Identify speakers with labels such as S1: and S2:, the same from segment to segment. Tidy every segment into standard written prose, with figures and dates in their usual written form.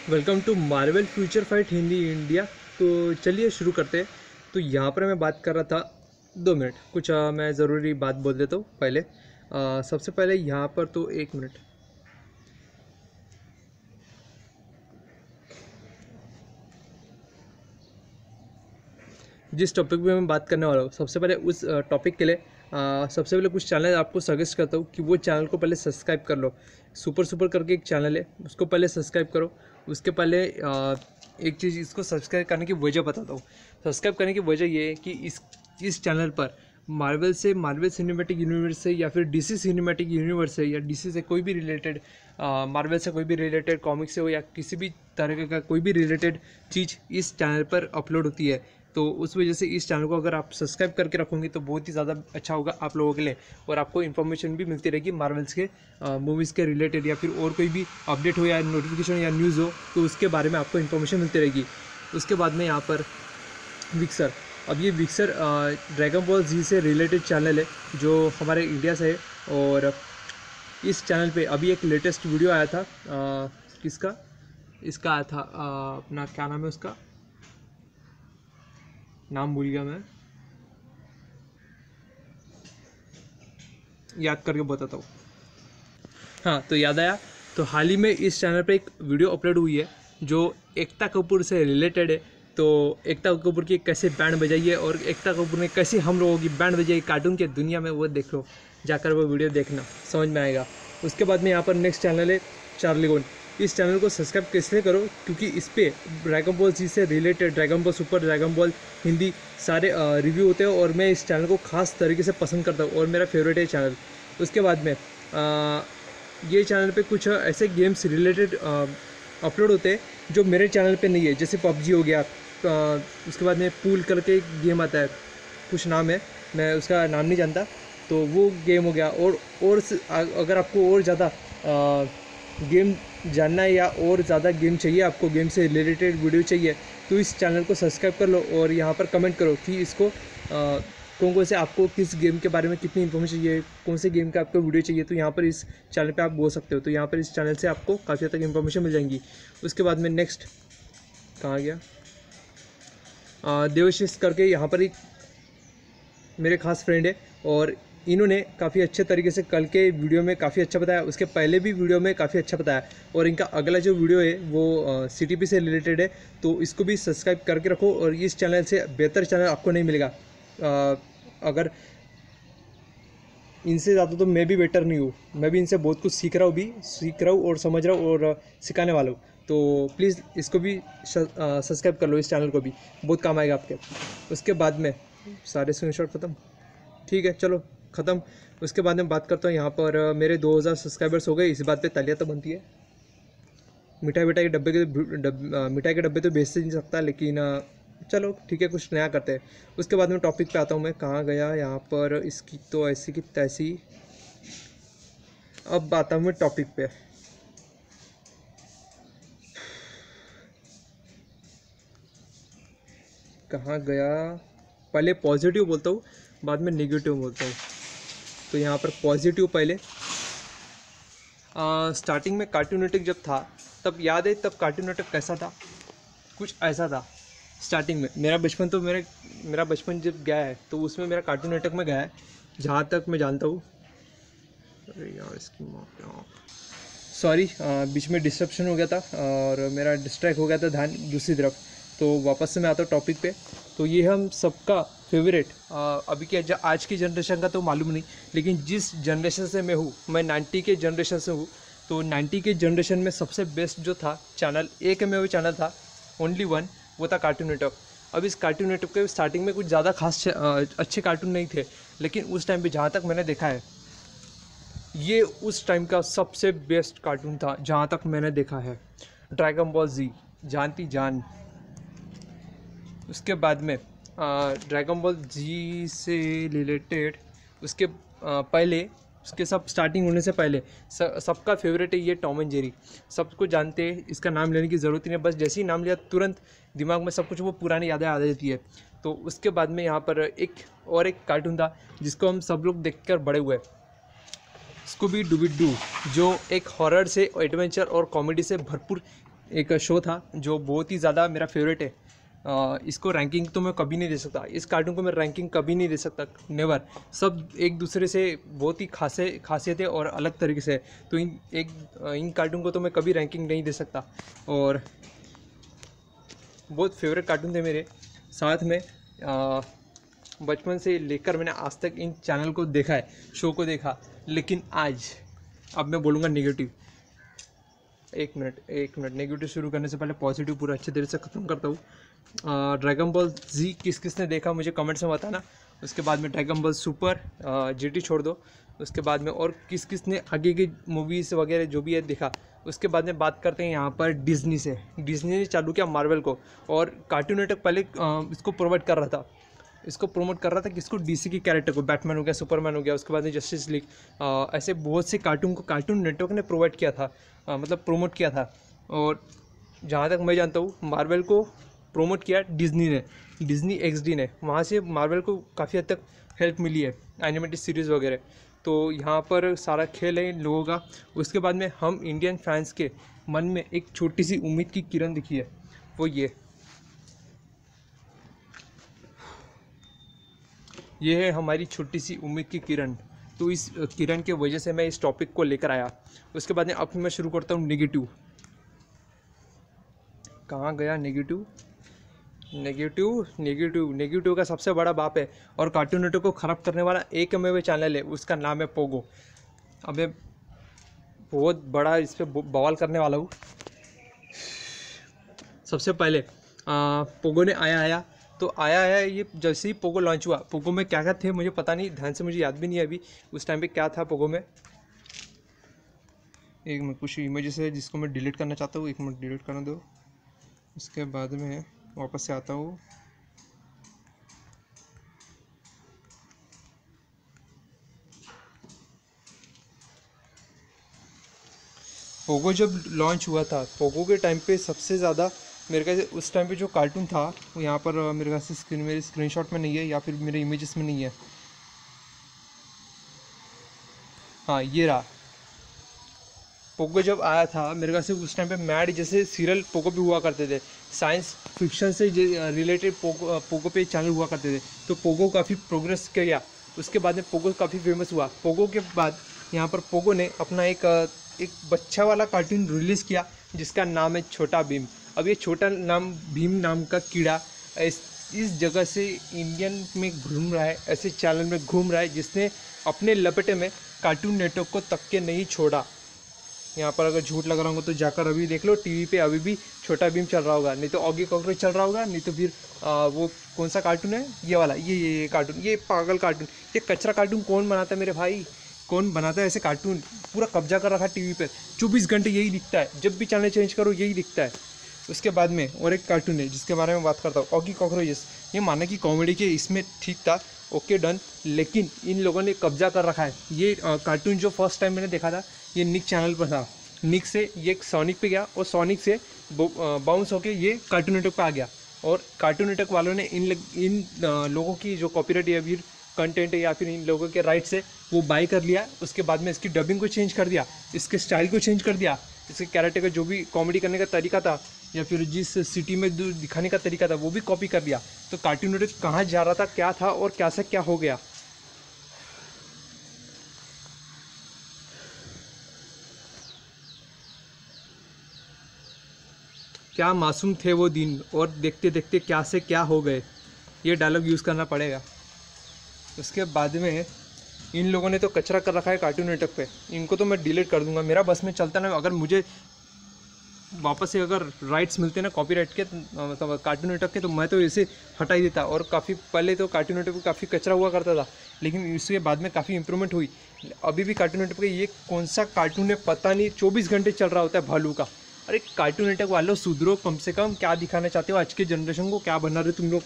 S1: Welcome to Marvel future fight Hindi India. तो चलिए शुरू करते हैं। तो यहाँ पर मैं बात कर रहा था 2 मिनट कुछ मैं ज़रूरी बात बोल देता हूँ पहले। सबसे पहले यहाँ पर तो 1 मिनट। जिस टॉपिक पे मैं बात करने वाला हूँ सबसे पहले उस टॉपिक के लिए सबसे पहले कुछ चैनल आपको सजेस्ट करता हूँ कि वो चैनल को पहले सब्सक्राइब कर लो। सुपर सुपर करके एक चैनल है, उसको पहले सब्सक्राइब करो। उसके पहले एक चीज़, इसको सब्सक्राइब करने की वजह बताता हूँ। सब्सक्राइब करने की वजह ये है कि इस चैनल पर मार्वल सिनेमैटिक यूनिवर्स से या फिर डीसी सिनेमैटिक यूनिवर्स से या डीसी से कोई भी रिलेटेड, मार्वल से कोई भी रिलेटेड कॉमिक से हो या किसी भी तरह का कोई भी रिलेटेड चीज़ इस चैनल पर अपलोड होती है। तो उस वजह से इस चैनल को अगर आप सब्सक्राइब करके रखोगे तो बहुत ही ज़्यादा अच्छा होगा आप लोगों के लिए, और आपको इन्फॉर्मेशन भी मिलती रहेगी मार्वल्स के मूवीज़ के रिलेटेड, या फिर और कोई भी अपडेट हो या नोटिफिकेशन या न्यूज़ हो तो उसके बारे में आपको इन्फॉर्मेशन मिलती रहेगी। उसके बाद में यहाँ पर विक्सर, अब ये विक्सर ड्रैगन बॉल जी से रिलेटेड चैनल है जो हमारे इंडिया से है। और इस चैनल पे अभी एक लेटेस्ट वीडियो आया था, किसका, इसका आया था, अपना क्या नाम है उसका, नाम भूल गया मैं, याद करके बताता हूँ। हाँ, तो याद आया। तो हाल ही में इस चैनल पे एक वीडियो अपलोड हुई है जो एकता कपूर से रिलेटेड है। तो एकता कपूर की कैसे बैंड बजाई है और एकता कपूर ने कैसे हम लोगों की बैंड बजाई कार्टून के दुनिया में, वो देख लो, जाकर वो वीडियो देखना, समझ में आएगा। उसके बाद में यहाँ पर नेक्स्ट चैनल है चार्ली गोन। इस चैनल को सब्सक्राइब इसलिए करो क्योंकि इस पर ड्रैगन बॉल जी से related, dragon ball super, dragon ball Hindi सारे रिव्यू होते हैं और मैं इस चैनल को खास तरीके से पसंद करता हूँ और मेरा फेवरेट है चैनल। उसके बाद में ये चैनल पे कुछ ऐसे गेम्स रिलेटेड अपलोड होते हैं जो मेरे चैनल पे नहीं है, जैसे पबजी हो गया। उसके बाद में पूल करके एक गेम आता है, कुछ नाम है, मैं उसका नाम नहीं जानता, तो वो गेम हो गया। और अगर आपको और ज़्यादा गेम जानना है या और ज़्यादा गेम चाहिए, आपको गेम से रिलेटेड वीडियो चाहिए, तो इस चैनल को सब्सक्राइब कर लो और यहाँ पर कमेंट करो कि इसको कौन से आपको किस गेम के बारे में कितनी इन्फॉर्मेशन चाहिए, कौन से गेम का आपको वीडियो चाहिए, तो यहाँ पर इस चैनल पे आप बोल सकते हो। तो यहाँ पर इस चैनल से आपको काफ़ी हद तक इन्फॉर्मेशन मिल जाएंगी। उसके बाद में नेक्स्ट कहाँ गया, देवशीष करके यहाँ पर एक मेरे खास फ्रेंड है और इन्होंने काफ़ी अच्छे तरीके से कल के वीडियो में काफ़ी अच्छा बताया, उसके पहले भी वीडियो में काफ़ी अच्छा बताया, और इनका अगला जो वीडियो है वो CTP से रिलेटेड है। तो इसको भी सब्सक्राइब करके रखो और इस चैनल से बेहतर चैनल आपको नहीं मिलेगा। अगर इनसे ज़्यादा तो मैं भी बेटर नहीं हूँ, मैं भी इनसे बहुत कुछ सीख रहा हूँ और समझ रहा हूँ और सिखाने वाला हूँ। तो प्लीज़ इसको भी सब्सक्राइब कर लो, इस चैनल को भी बहुत काम आएगा आपके। उसके बाद में सारे स्क्रीनशॉट ख़त्म, ठीक है, चलो ख़त्म। उसके बाद में बात करता हूँ, यहाँ पर मेरे 2000 सब्सक्राइबर्स हो गए। इस बात पे तालियां तो बनती है। मिठाई के डब्बे तो भेज नहीं सकता, लेकिन चलो ठीक है, कुछ नया करते हैं। उसके बाद में टॉपिक पे आता हूँ मैं, कहाँ गया, यहाँ पर इसकी तो ऐसी की तैसी। अब आता हूँ मैं टॉपिक पे, कहाँ गया, पहले पॉजिटिव बोलता हूँ बाद में नेगेटिव बोलता हूँ। तो यहाँ पर पॉजिटिव पहले, स्टार्टिंग में कार्टून नेटवर्क जब था तब याद है, तब कार्टून नेटवर्क कैसा था, कुछ ऐसा था। स्टार्टिंग में मेरा बचपन जब गया है तो उसमें मेरा कार्टून नेटवर्क में गया है, जहाँ तक मैं जानता हूँ। अरे यार इसकी सॉरी, बीच में डिस्ट्रप्शन हो गया था और मेरा डिस्ट्रैक्ट हो गया था ध्यान दूसरी तरफ। तो वापस से मैं आता हूँ टॉपिक पे। तो ये हम सबका फेवरेट, अभी के आज की जनरेशन का तो मालूम नहीं, लेकिन जिस जनरेशन से मैं हूँ, मैं 90 के जनरेशन से हूँ। तो 90 के जनरेशन में सबसे बेस्ट जो था चैनल, एक में वो चैनल था, ओनली वन, वो था कार्टून नेटवर्क। अब इस कार्टून नेटवर्क के स्टार्टिंग में कुछ ज़्यादा खास अच्छे कार्टून नहीं थे, लेकिन उस टाइम पे जहाँ तक मैंने देखा है ये उस टाइम का सबसे बेस्ट कार्टून था, जहाँ तक मैंने देखा है। ड्रैगन बॉल जी, जानती जान। उसके बाद में ड्रैगन बॉल जी से रिलेटेड, उसके पहले, उसके सब स्टार्टिंग होने से पहले सबका फेवरेट है ये टॉम एंड जेरी। सबको जानते हैं, इसका नाम लेने की ज़रूरत ही नहीं, बस जैसे ही नाम लिया तुरंत दिमाग में सब कुछ वो पुरानी यादें आ जाती है। तो उसके बाद में यहाँ पर एक कार्टून था जिसको हम सब लोग देखकर बड़े हुए, स्कूबी डूबी डू, जो एक हॉरर से एडवेंचर और कॉमेडी से भरपूर एक शो था जो बहुत ही ज़्यादा मेरा फेवरेट है। इसको रैंकिंग तो मैं कभी नहीं दे सकता, इस कार्टून को मैं रैंकिंग कभी नहीं दे सकता, नेवर। सब एक दूसरे से बहुत ही खासियत है और अलग तरीके से है, तो इन कार्टून को तो मैं कभी रैंकिंग नहीं दे सकता। और बहुत फेवरेट कार्टून थे मेरे। साथ में बचपन से लेकर मैंने आज तक इन चैनल को देखा है, शो को देखा। लेकिन आज अब मैं बोलूँगा नेगेटिव। एक मिनट नेगेटिव शुरू करने से पहले पॉजिटिव पूरा अच्छे तरीके से ख़त्म करता हूँ। ड्रैगन बॉल जी किसने देखा मुझे कमेंट्स में बताना। उसके बाद में ड्रैगन बॉल सुपर, जीटी छोड़ दो। उसके बाद में और किसने आगे की मूवीज़ वगैरह जो भी है देखा। उसके बाद में बात करते हैं यहाँ पर डिज्नी से। डिज्नी ने चालू किया मार्वल को, और कार्टून नेटवर्क पहले इसको प्रोवाइड कर रहा था। इसको प्रमोट कर रहा था कि इसको डीसी की कैरेक्टर को, बैटमैन हो गया, सुपरमैन हो गया, उसके बाद में जस्टिस लीग, ऐसे बहुत से कार्टून को कार्टून नेटवर्क ने प्रोवाइड किया था, मतलब प्रोमोट किया था। और जहाँ तक मैं जानता हूँ मार्वल को प्रोमोट किया डिज्नी ने, डिज्नी XD ने। वहाँ से मार्वल को काफ़ी हद तक हेल्प मिली है, एनिमेटेड सीरीज़ वगैरह। तो यहाँ पर सारा खेल है इन लोगों का। उसके बाद में हम इंडियन फैंस के मन में एक छोटी सी उम्मीद की किरण दिखी है, वो ये है हमारी छोटी सी उम्मीद की किरण। तो इस किरण की वजह से मैं इस टॉपिक को लेकर आया। उसके बाद में अब मैं शुरू करता हूँ नेगेटिव। कहाँ गया नेगेटिव? नेगेटिव का सबसे बड़ा बाप है और कार्टून नेटवर्क को ख़राब करने वाला एकमेव चैनल है, उसका नाम है पोगो। अब मैं बहुत बड़ा इस पर बवाल करने वाला हूँ। सबसे पहले पोगो ने आया ये जैसे ही पोगो लॉन्च हुआ, पोगो में क्या थे मुझे पता नहीं, ध्यान से मुझे याद भी नहीं है अभी उस टाइम पे क्या था पोगो में। एक मिनट, कुछ इमेजेस है जिसको मैं डिलीट करना चाहता हूँ, एक मिनट डिलीट करने दो। उसके बाद में वापस से आता हूँ। पोगो जब लॉन्च हुआ था, पोगो के टाइम पे सबसे ज़्यादा मेरे ख्याल से उस टाइम पे जो कार्टून था वो यहाँ पर मेरे ख्याल से मेरे स्क्रीनशॉट में नहीं है या फिर मेरे इमेजेस में नहीं है। हाँ, ये रहा। पोगो जब आया था मेरे ख्याल से उस टाइम पे मैड जैसे सीरियल पोगो भी हुआ करते थे, साइंस फिक्शन से रिलेटेड पोगो पे चैनल हुआ करते थे। तो पोगो काफ़ी प्रोग्रेस किया। उसके बाद में पोगो काफ़ी फेमस हुआ। पोगो के बाद यहाँ पर पोगो ने अपना एक बच्चा वाला कार्टून रिलीज़ किया जिसका नाम है छोटा भीम। अब ये छोटा भीम नाम का कीड़ा इस जगह से इंडियन में घूम रहा है, ऐसे चैनल में घूम रहा है जिसने अपने लपेटे में कार्टून नेटवर्क को तक के नहीं छोड़ा। यहाँ पर अगर झूठ लग रहा होगा तो जाकर अभी देख लो, टीवी पे अभी भी छोटा भीम चल रहा होगा, नहीं तो ऑगी कॉकरोच चल रहा होगा, नहीं तो फिर वो कौन सा कार्टून है ये वाला, ये कार्टून, ये पागल कार्टून, ये कचरा कार्टून कौन बनाता है मेरे भाई, कौन बनाता है ऐसे कार्टून? पूरा कब्जा कर रखा है टीवी पर, 24 घंटे यही दिखता है, जब भी चैनल चेंज करो यही दिखता है। उसके बाद में और एक कार्टून है जिसके बारे में बात करता हूँ, ऑगी कॉकरोचेस। ये माना कि कॉमेडी के इसमें ठीक था, ओके डन, लेकिन इन लोगों ने कब्जा कर रखा है। ये कार्टून जो फर्स्ट टाइम मैंने देखा था ये निक चैनल पर था, निक से ये सोनिक पे गया और सोनिक से बाउंस होके ये कार्टून नेटवर्क पे आ गया। और कार्टून नेटवर्क वालों ने इन लोगों की जो कॉपीराइट या फिर कंटेंट है या फिर इन लोगों के राइट से वो बाई कर लिया। उसके बाद में इसकी डबिंग को चेंज कर दिया, इसके स्टाइल को चेंज कर दिया, इसके कैरेक्टर का जो भी कॉमेडी करने का तरीका था या फिर जिस सिटी में दिखाने का तरीका था वो भी कॉपी कर दिया। तो कार्टून नेटवर्क कहाँ जा रहा था, क्या था और क्या से क्या हो गया। क्या मासूम थे वो दिन और देखते देखते क्या से क्या हो गए, ये डायलॉग यूज़ करना पड़ेगा। उसके बाद में इन लोगों ने तो कचरा कर रखा है कार्टून नेटवर्क पे, इनको तो मैं डिलीट कर दूंगा, मेरा बस में चलता ना। अगर मुझे वापस से अगर राइट्स मिलते ना कॉपीराइट के, मतलब कार्टून नेटवर्क के, तो मैं तो इसे हटा ही देता। और काफ़ी पहले तो कार्टून नेटवर्क पे काफ़ी कचरा हुआ करता था, लेकिन इसके बाद में काफ़ी इंप्रूवमेंट हुई। अभी भी कार्टून नेटवर्क पे ये कौन सा कार्टून है पता नहीं, 24 घंटे चल रहा होता है भालू का। अरे कार्टून नेटवर्क वालों सुधरो कम से कम, क्या दिखाना चाहते हो आज के जनरेशन को, क्या बना रहे हो तुम लोग।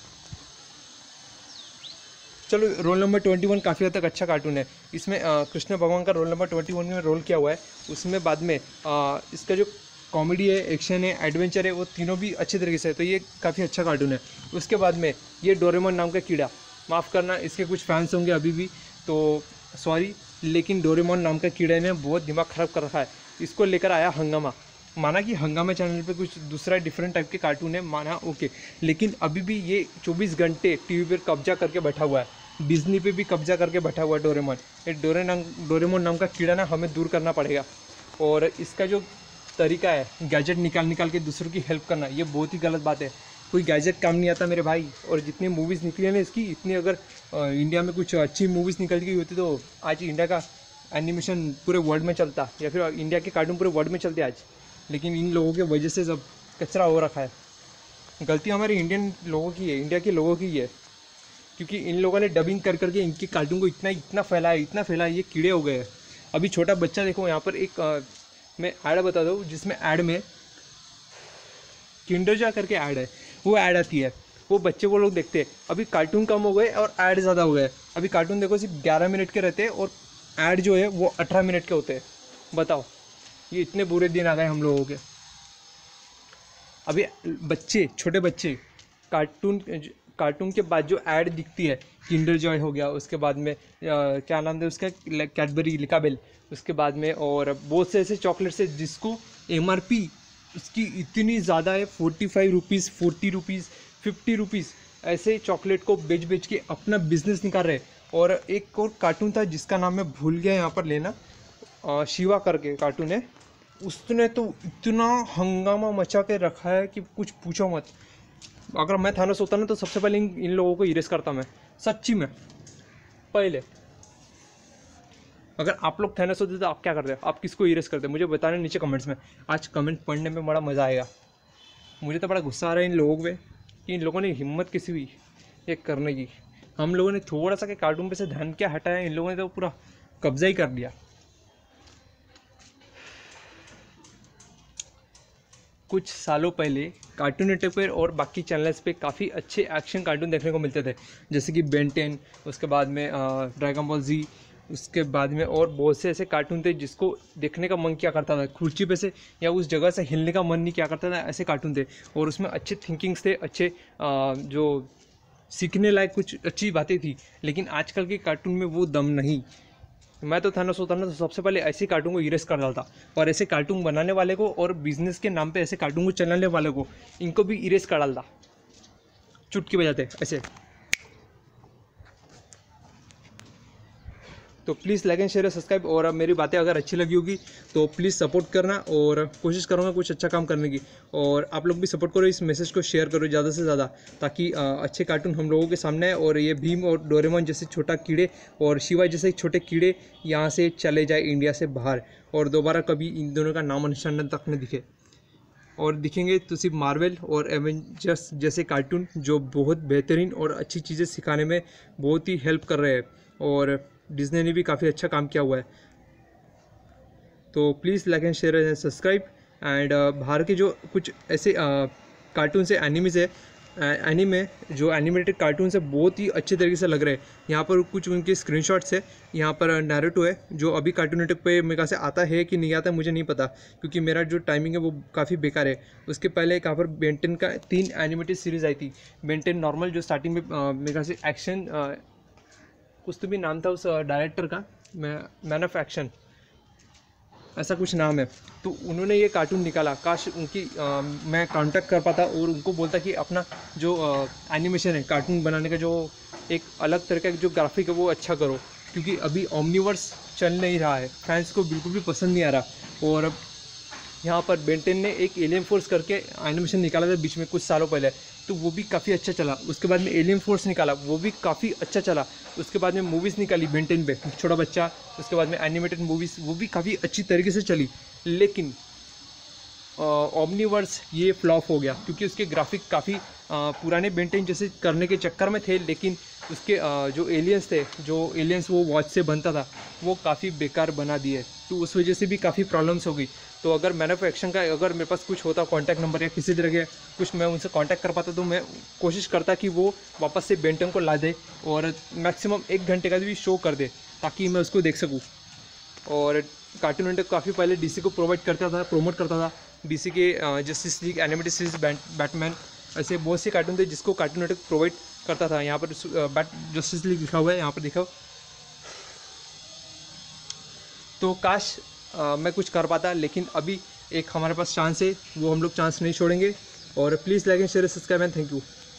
S1: चलो रोल नंबर 21 काफ़ी हद तक अच्छा कार्टून है, इसमें कृष्ण भगवान का रोल नंबर 21 में रोल किया हुआ है। उसमें बाद में इसका जो कॉमेडी है, एक्शन है, एडवेंचर है, वो तीनों भी अच्छे तरीके से है, तो ये काफ़ी अच्छा कार्टून है। उसके बाद में ये डोरेमोन नाम का कीड़ा, माफ़ करना इसके कुछ फैंस होंगे अभी भी तो सॉरी, लेकिन डोरेमोन नाम का कीड़े ने बहुत दिमाग ख़राब कर रखा है। इसको लेकर आया हंगामा, माना कि हंगामा चैनल पे कुछ दूसरा डिफरेंट टाइप के कार्टून है, माना ओके, लेकिन अभी भी ये 24 घंटे टीवी पर कब्जा करके बैठा हुआ है। डिज्नी पे भी कब्जा करके बैठा हुआ है डोरेमोन। ये डोरेमोन नाम का कीड़ा ना हमें दूर करना पड़ेगा। और इसका जो तरीका है गैजेट निकाल के दूसरों की हेल्प करना, ये बहुत ही गलत बात है। कोई गैजेट काम नहीं आता मेरे भाई। और जितनी मूवीज़ निकली है ना इसकी, इतनी अगर इंडिया में कुछ अच्छी मूवीज़ निकल गई होती तो आज इंडिया का एनिमेशन पूरे वर्ल्ड में चलता, या फिर इंडिया के कार्टून पूरे वर्ल्ड में चलते आज। लेकिन इन लोगों के वजह से सब कचरा हो रखा है। गलती हमारे इंडियन लोगों की है, इंडिया के लोगों की है, क्योंकि इन लोगों ने डबिंग कर करके इनके कार्टून को इतना फैलाया, ये कीड़े हो गए हैं। अभी छोटा बच्चा देखो, यहाँ पर एक मैं ऐड बता दूँ, जिसमें ऐड में किंडर जॉय करके ऐड है, वो ऐड आती है, वो बच्चे वो लोग देखते हैं। अभी कार्टून कम हो गए और ऐड ज़्यादा हो गए। अभी कार्टून देखो सिर्फ 11 मिनट के रहते हैं और ऐड जो है वो 18 मिनट के होते हैं। बताओ, ये इतने बुरे दिन आ गए हम लोगों के। अभी बच्चे, छोटे बच्चे कार्टून के बाद जो ऐड दिखती है, किंडर जॉय हो गया, उसके बाद में क्या नाम है उसका, कैडबरी लिकाबेल, उसके बाद में और बहुत से ऐसे चॉकलेट्स है जिसको MRP उसकी इतनी ज़्यादा है, 45 रुपीज़, 40 रुपीज़, 50 रुपीज़, ऐसे चॉकलेट को बेच के अपना बिजनेस निकाल रहे। और एक और कार्टून था जिसका नाम मैं भूल गया यहाँ पर लेना, शिवा करके कार्टून है, उसने तो इतना हंगामा मचा के रखा है कि कुछ पूछो मत। अगर मैं थानोस होता ना तो सबसे पहले इन लोगों को इरेज करता मैं, सच्ची में पहले। अगर आप लोग थानोस होते तो आप क्या करते? आप किसको इरेज करते? मुझे बताना नीचे कमेंट्स में। आज कमेंट पढ़ने में बड़ा मज़ा आएगा। मुझे तो बड़ा गुस्सा आ रहा है इन लोगों पे कि इन लोगों ने हिम्मत किसी हुई ये करने की। हम लोगों ने थोड़ा सा के कार्टून पे से ध्यान क्या हटाया, इन लोगों ने तो पूरा कब्जा ही कर लिया। कुछ सालों पहले कार्टून नेटवर्क पर और बाकी चैनल्स पे काफ़ी अच्छे एक्शन कार्टून देखने को मिलते थे, जैसे कि बेन 10, उसके बाद में ड्रैगन बॉल जी, उसके बाद में और बहुत से ऐसे कार्टून थे जिसको देखने का मन क्या करता था, कुर्सी पे से या उस जगह से हिलने का मन नहीं क्या करता था, ऐसे कार्टून थे। और उसमें अच्छे थिंकिंग्स थे, अच्छे जो सीखने लायक कुछ अच्छी बातें थी। लेकिन आजकल के कार्टून में वो दम नहीं। मैं तो थानोस होता ना तो सबसे पहले ऐसे कार्टून को इरेज कर डालता, और ऐसे कार्टून बनाने वाले को और बिजनेस के नाम पे ऐसे कार्टून को चलाने वाले को, इनको भी इरेज कर डालता, चुटकी बजाते ऐसे। तो please like and share subscribe, और मेरी बातें अगर अच्छी लगी होगी तो प्लीज़ सपोर्ट करना, और कोशिश करूँगा कुछ अच्छा काम करने की। और आप लोग भी सपोर्ट करो, इस मैसेज को शेयर करो ज़्यादा से ज़्यादा, ताकि अच्छे कार्टून हम लोगों के सामने आए और ये भीम और डोरेमोन जैसे छोटा कीड़े और शिवा जैसे छोटे कीड़े यहाँ से चले जाए इंडिया से बाहर, और दोबारा कभी इन दोनों का नाम निशान तक न दिखे। और दिखेंगे तो सिर्फ मार्वल और एवेंजर्स जैसे कार्टून जो बहुत बेहतरीन और अच्छी चीज़ें सिखाने में बहुत ही हेल्प कर रहे हैं, और डिज्नी ने भी काफ़ी अच्छा काम किया हुआ है। तो please like and share and subscribe. And बाहर के जो कुछ ऐसे कार्टून से एनिमीज है, एनीमे जो एनिमेटेड कार्टून से बहुत ही अच्छे तरीके से लग रहे हैं। यहाँ पर कुछ उनके स्क्रीनशॉट्स है। यहाँ पर नारुतो है जो अभी कार्टून नेटवर्क पे मेरे ख्याल से आता है कि नहीं आता है मुझे नहीं पता, क्योंकि मेरा जो टाइमिंग है वो काफ़ी बेकार है। उसके पहले यहाँ पर बेन 10 का 3 एनिमेटेड सीरीज़ आई थी। बेन 10 नॉर्मल जो स्टार्टिंग में मेरे ख्याल से एक्शन कुछ तो भी नाम था उस डायरेक्टर का, मैन ऑफ एक्शन ऐसा कुछ नाम है। तो उन्होंने ये कार्टून निकाला, काश उनकी मैं कांटेक्ट कर पाता और उनको बोलता कि अपना जो एनिमेशन है कार्टून बनाने का जो एक अलग तरह का जो ग्राफिक है वो अच्छा करो, क्योंकि अभी ओमनीवर्स चल नहीं रहा है, फैंस को बिल्कुल भी पसंद नहीं आ रहा। और अब यहाँ पर बेन 10 ने एक एलियन फोर्स करके एनिमेशन निकाला था बीच में कुछ सालों पहले, तो वो भी काफ़ी अच्छा चला। उसके बाद में एलियन फोर्स निकाला, वो भी काफ़ी अच्छा चला। उसके बाद में मूवीज़ निकाली बेन 10 पे, छोटा बच्चा, उसके बाद में एनिमेटेड मूवीज़, वो भी काफ़ी अच्छी तरीके से चली। लेकिन ओमनीवर्स ये फ्लॉप हो गया, क्योंकि उसके ग्राफिक काफ़ी पुराने बेन 10 जैसे करने के चक्कर में थे। लेकिन उसके जो एलियंस थे, जो एलियंस वो वॉच से बनता था, वो काफ़ी बेकार बना दिए। तो उस वजह से भी काफ़ी प्रॉब्लम्स हो गई। तो अगर मैन ऑफ एक्शन का अगर मेरे पास कुछ होता कॉन्टैक्ट नंबर या किसी तरह के कुछ मैं उनसे कांटेक्ट कर पाता, तो मैं कोशिश करता कि वो वापस से बेन 10 को ला दे और मैक्सिमम 1 घंटे का भी शो कर दे, ताकि मैं उसको देख सकूँ। और कार्टून नेटवर्क काफ़ी पहले डीसी को प्रमोट करता था। डीसी के justice league animated series, Batman, ऐसे बहुत से कार्टून थे जिसको कार्टून नेटवर्क प्रोवाइड करता था। यहाँ पर जस्टिस लीग लिखा हुआ है, यहाँ पर देखो। तो काश मैं कुछ कर पाता, लेकिन अभी एक हमारे पास चांस है, वो हम लोग चांस नहीं छोड़ेंगे। और please like and share subscribe and thank you.